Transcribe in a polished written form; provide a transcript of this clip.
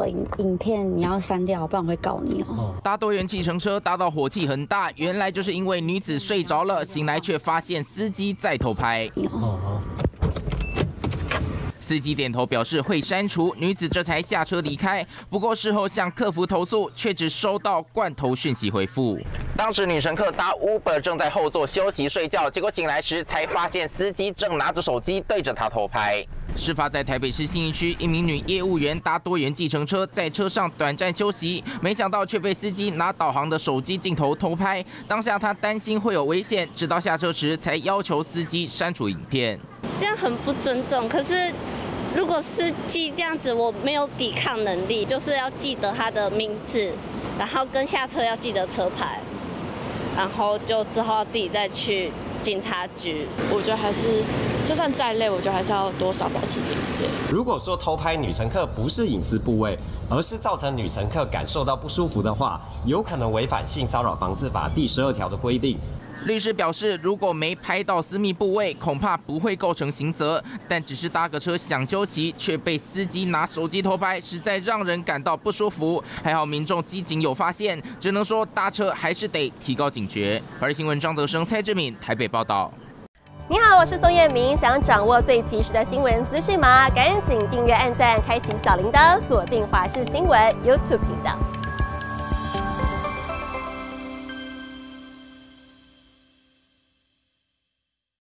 影片你要删掉，不然会告你哦。 搭多元计程车搭到火气很大，原来就是因为女子睡着了，醒来却发现司机在偷拍。司机点头表示会删除，女子这才下车离开。不过事后向客服投诉，却只收到罐头讯息回复。当时女乘客搭 Uber 正在后座休息睡觉，结果醒来时才发现司机正拿着手机对着她偷拍。事发在台北市信义区，一名女业务员搭多元计程车，在车上短暂休息，没想到却被司机拿导航的手机镜头偷拍。当下她担心会有危险，直到下车时才要求司机删除影片。 这样很不尊重，可是。如果司机这样子，我没有抵抗能力，就是要记得他的名字，然后跟下车要记得车牌，然后就之后自己再去警察局。 我觉得还是，就算再累，我觉得还是要多少保持警戒。 如果说偷拍女乘客不是隐私部位，而是造成女乘客感受到不舒服的话，有可能违反性骚扰防治法第12条的规定。 律师表示，如果没拍到私密部位，恐怕不会构成刑责，但只是搭个车想休息，却被司机拿手机偷拍，实在让人感到不舒服。还好民众机警有发现，只能说搭车还是得提高警觉。而新闻张德生、蔡志敏台北报道。 你好，我是宋彦明，想掌握最及时的新闻资讯吗？赶紧订阅、按赞、开启小铃铛，锁定华视新闻 YouTube 频道。